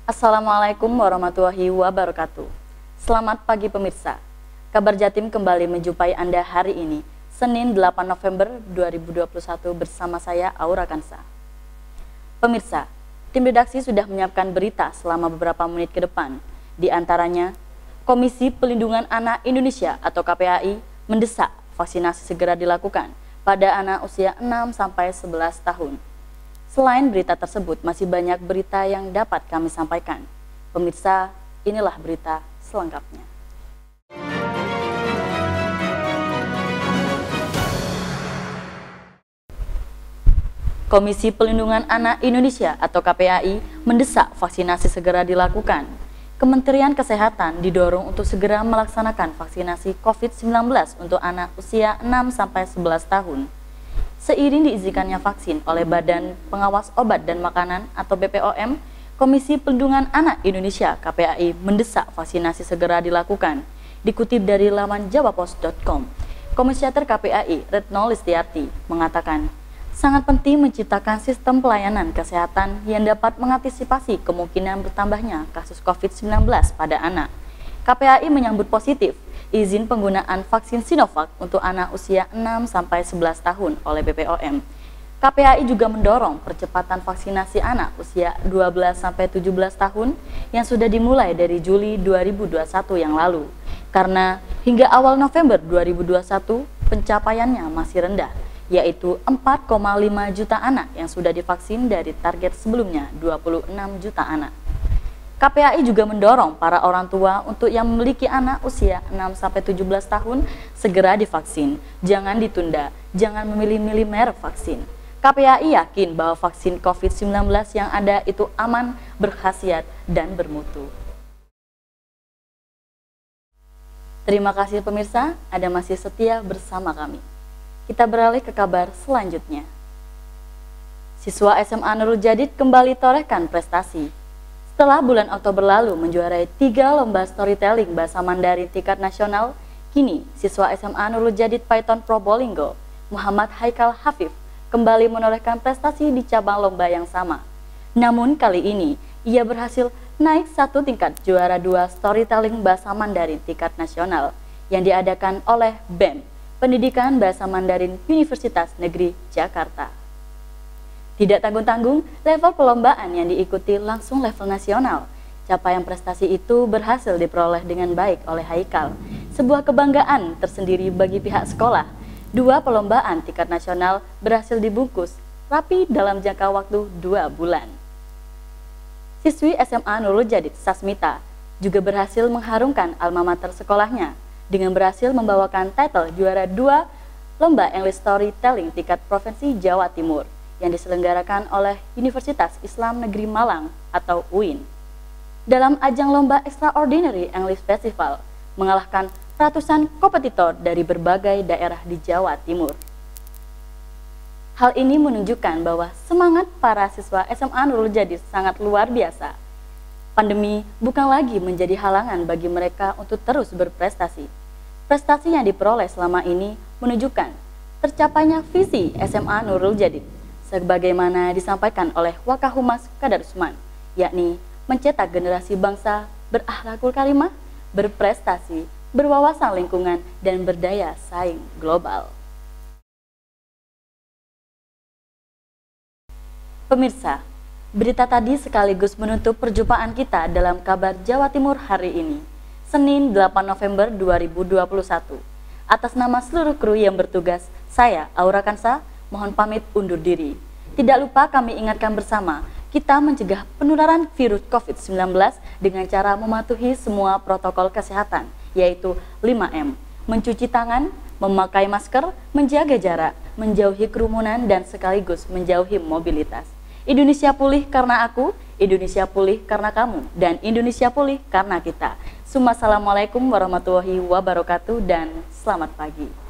Assalamualaikum warahmatullahi wabarakatuh. Selamat pagi pemirsa. Kabar Jatim kembali menjumpai Anda hari ini, Senin 8 November 2021 bersama saya Aura Kansa. Pemirsa, tim redaksi sudah menyiapkan berita selama beberapa menit ke depan. Di antaranya, Komisi Pelindungan Anak Indonesia atau KPAI mendesak vaksinasi segera dilakukan pada anak usia 6-11 tahun. Selain berita tersebut, masih banyak berita yang dapat kami sampaikan. Pemirsa, inilah berita selengkapnya. Komisi Pelindungan Anak Indonesia atau KPAI mendesak vaksinasi segera dilakukan. Kementerian Kesehatan didorong untuk segera melaksanakan vaksinasi COVID-19 untuk anak usia 6-11 tahun. Seiring diizinkannya vaksin oleh Badan Pengawas Obat dan Makanan atau BPOM, Komisi Pelindungan Anak Indonesia KPAI mendesak vaksinasi segera dilakukan. Dikutip dari laman jawapos.com, Komisioner KPAI Retno Listiarti mengatakan, sangat penting menciptakan sistem pelayanan kesehatan yang dapat mengantisipasi kemungkinan bertambahnya kasus COVID-19 pada anak. KPAI menyambut positif izin penggunaan vaksin Sinovac untuk anak usia 6-11 tahun oleh BPOM. KPAI juga mendorong percepatan vaksinasi anak usia 12-17 tahun yang sudah dimulai dari Juli 2021 yang lalu. Karena hingga awal November 2021 pencapaiannya masih rendah, yaitu 4,5 juta anak yang sudah divaksin dari target sebelumnya 26 juta anak. KPAI juga mendorong para orang tua untuk yang memiliki anak usia 6-17 tahun segera divaksin. Jangan ditunda, jangan memilih-milih merek vaksin. KPAI yakin bahwa vaksin COVID-19 yang ada itu aman, berkhasiat, dan bermutu. Terima kasih pemirsa, Anda masih setia bersama kami. Kita beralih ke kabar selanjutnya. Siswa SMA Nurul Jadid kembali torehkan prestasi. Setelah bulan Oktober lalu menjuarai 3 lomba storytelling bahasa Mandarin tingkat nasional, kini siswa SMA Nurul Jadid Python Probolinggo, Muhammad Haikal Hafif, kembali menorehkan prestasi di cabang lomba yang sama. Namun kali ini, ia berhasil naik satu tingkat juara 2 storytelling bahasa Mandarin tingkat nasional yang diadakan oleh BEM, Pendidikan Bahasa Mandarin Universitas Negeri Jakarta. Tidak tanggung-tanggung, level perlombaan yang diikuti langsung level nasional. Capaian prestasi itu berhasil diperoleh dengan baik oleh Haikal. Sebuah kebanggaan tersendiri bagi pihak sekolah. 2 perlombaan tingkat nasional berhasil dibungkus rapi dalam jangka waktu 2 bulan. Siswi SMA Nurul Jadid Sasmita juga berhasil mengharumkan alma mater sekolahnya dengan berhasil membawakan title juara 2 lomba English Storytelling tingkat Provinsi Jawa Timur yang diselenggarakan oleh Universitas Islam Negeri Malang atau UIN. Dalam ajang lomba Extraordinary English Festival, mengalahkan ratusan kompetitor dari berbagai daerah di Jawa Timur. Hal ini menunjukkan bahwa semangat para siswa SMA Nurul Jadid sangat luar biasa. Pandemi bukan lagi menjadi halangan bagi mereka untuk terus berprestasi. Prestasi yang diperoleh selama ini menunjukkan tercapainya visi SMA Nurul Jadid, sebagaimana disampaikan oleh Wakahumas Kadarusman, yakni mencetak generasi bangsa berakhlakul karimah, berprestasi, berwawasan lingkungan, dan berdaya saing global. Pemirsa, berita tadi sekaligus menutup perjumpaan kita dalam kabar Jawa Timur hari ini, Senin 8 November 2021. Atas nama seluruh kru yang bertugas, saya Aura Kansa mohon pamit undur diri. Tidak lupa kami ingatkan bersama, kita mencegah penularan virus COVID-19 dengan cara mematuhi semua protokol kesehatan, yaitu 5M, mencuci tangan, memakai masker, menjaga jarak, menjauhi kerumunan, dan sekaligus menjauhi mobilitas. Indonesia pulih karena aku, Indonesia pulih karena kamu, dan Indonesia pulih karena kita. Assalamualaikum warahmatullahi wabarakatuh dan selamat pagi.